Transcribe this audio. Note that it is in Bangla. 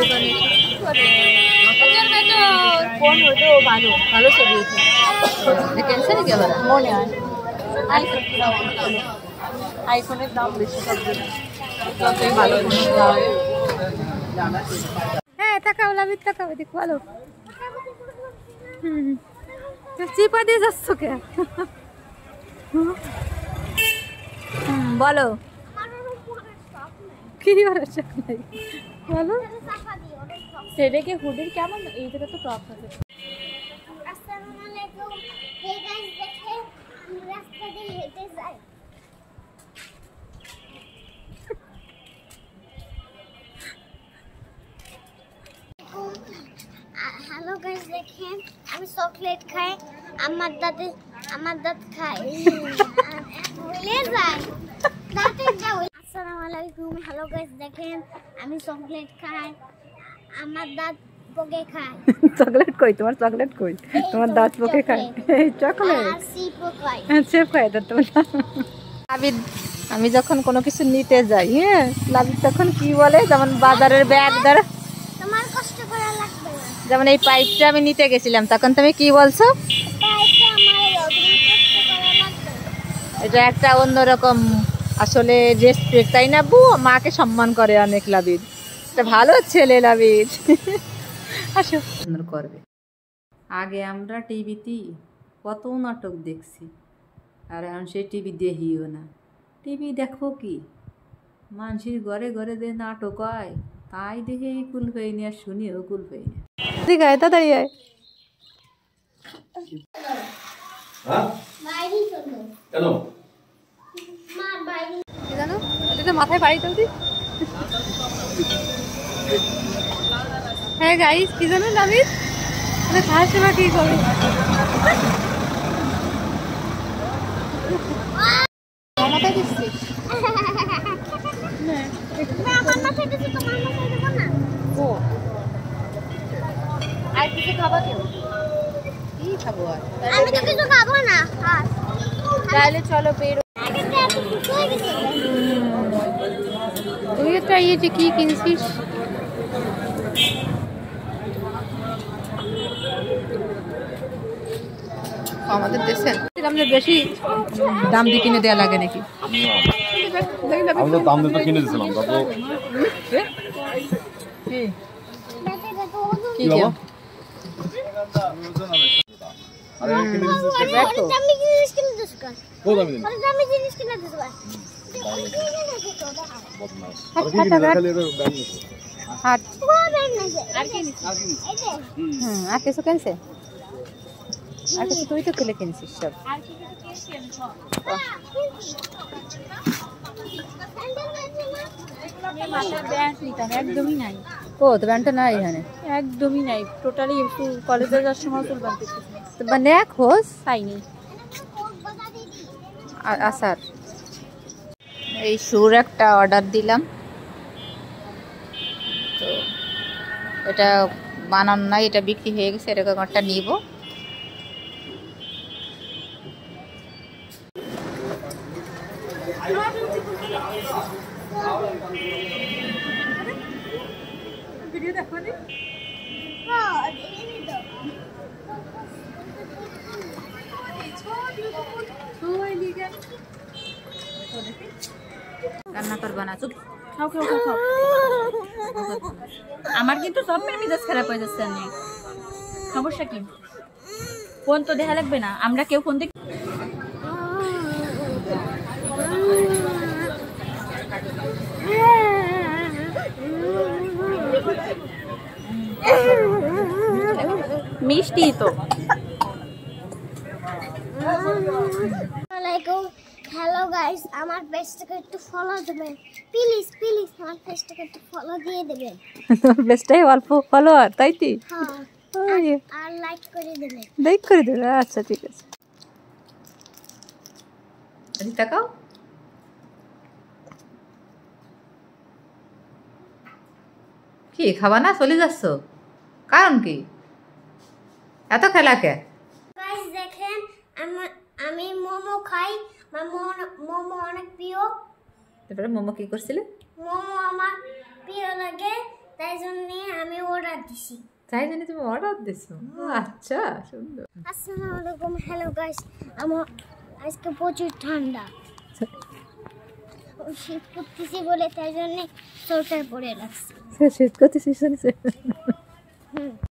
ফোন হয়তো ভালো ভালো ছবি উঠে ক্যান্সার নাকি আবার মনে হয় আইফোনের দাম বেশি সব ভালো হ্যাঁ তাকাও লাভিত তাকাও দেখ ভালো চিপা দিয়ে যাচ্ছ কে বলো কি বলো সেটাকে হুডির কেমন এই জায়গা তো টপ থাকে আসসালামু আলাইকুম হে গাইস দেখেন আমি রাস্তা দিয়ে হেঁটে যাই হ্যালো গাইস দেখেন আমি চকলেট খাই আমার দাঁত খাই ভুলে যাই দাঁতে যাও আসসালামু আলাইকুম হ্যালো গাইস দেখেন আমি চকলেট খাই আমার দাঁত পোকে খায় চকলেট কই তোমার চকলেট কই তোমার দাঁত পোকে খায় এই চকলেট আর সিপো খায় চেপ খায় তো লাবিদ আমি যখন কোনো কিছু নিতে যাই হ্যাঁ লাবিদ তখন কি বলে যেমন বাজারের ব্যাগ ধরে তোমার কষ্ট করা লাগবে না যেমন এই পাইপটা আমি নিতে গেছিলাম তখন তুমি কি বলছো পাইপটা আমার কষ্ট করা লাগবে এটা একটা অন্যরকম আসলে রেসপেক্ট তাই না বউ মাকে সম্মান করে অনেক লাবিদ এটা ভালো ছেলে লাবিদ আসো সুন্দর করবে আগে আমরা টিভিতে কত নাটক দেখছি আর এখন সেই টিভি দেখিও না টিভি দেখো কি মানুষের ঘরে ঘরে যে নাটক হয় তাই দেখে কুল হয়ে নি আর শুনিও কুল হয়ে নি ঠিক আছে তাড়াতাড়ি আয় কেন কি জানো এটা তো মাথায় বাড়ি তুলতি হ্যাঁ গাইস কি জানো লাবিদ মানে খাওয়ার সময় কি করবে মাথায় দিচ্ছিস আমার মাথায় দিতে তোমার মাথায় দেব না ও আর কিছু খাবা কেউ কি খাবো আর আমি তো কিছু খাবো না আর তাহলে চলো বেরো আগে তো এত কিছু হয়ে গেছে তুই একটা ইয়েতে কি কিনছিস আমাদের দেশে আমাদের বেশি দাম দিয়ে কিনে দেওয়া লাগে নাকি আমি তো দাম দিয়ে কিনে দিয়েছিলাম তারপর কি কি দামি জিনিস কিনে দিস কর কত দামি দিন দামি জিনিস কিনে দিস কর বদমাশ আর কি কিনে খালি এটা ব্যান্ড নিছে হাট আর কি এই যে আর কিছু কিনছে আর কিছু তুই তো কিনে কিনছিস সব আর কি কিছু কিনছি একদমই নাই ও তো ব্যান্ডটা নাই এখানে একদমই নাই টোটালি কলেজে যাওয়ার সময় চুল বানতে মানে খোঁজ পাইনি আসার এই সুর একটা অর্ডার দিলাম তো এটা বানানো নাই এটা বিক্রি হয়ে গেছে এরকম একটা নিব ভিডিও দেখো নি হ্যাঁ দেখি তো রান্না করবা না চুপ খাও খাও খাও খাও আমার কিন্তু সব মেজাজ খারাপ হয়ে যাচ্ছে না সমস্যা কি ফোন তো দেখা লাগবে না আমরা কেউ ফোন দেখি মিষ্টি তো আসসালামাইকুম হ্যালো গাইস আমার পেজটাকে একটু ফলো দিবেন প্লিজ প্লিজ আমার পেজটাকে একটু ফলো দিয়ে দিবেন বেস্টাই অল্প ফলোয়ার তাই তো হ্যাঁ আর লাইক করে দিবেন লাইক করে দেবে আচ্ছা ঠিক আছে আরে তাকাও কি খাবা না চলে যাচ্ছ কারণ কি এত খেলা কে গাইস দেখেন আমি মোমো খাই আমার মোমো অনেক প্রিয় তারপরে মোমো কি করছিলে মোমো আমার প্রিয় লাগে তাই জন্য আমি অর্ডার দিছি। তাই জানি তুমি অর্ডার দিছো? আচ্ছা, সুন্দর। আসসালামু আলাইকুম, হ্যালো গাইস। আমার আজকে প্রচুর ঠান্ডা, শীত করতেছি বলে তাই জন্য সোয়েটার পরে রাখছি। শীত করতেছিস?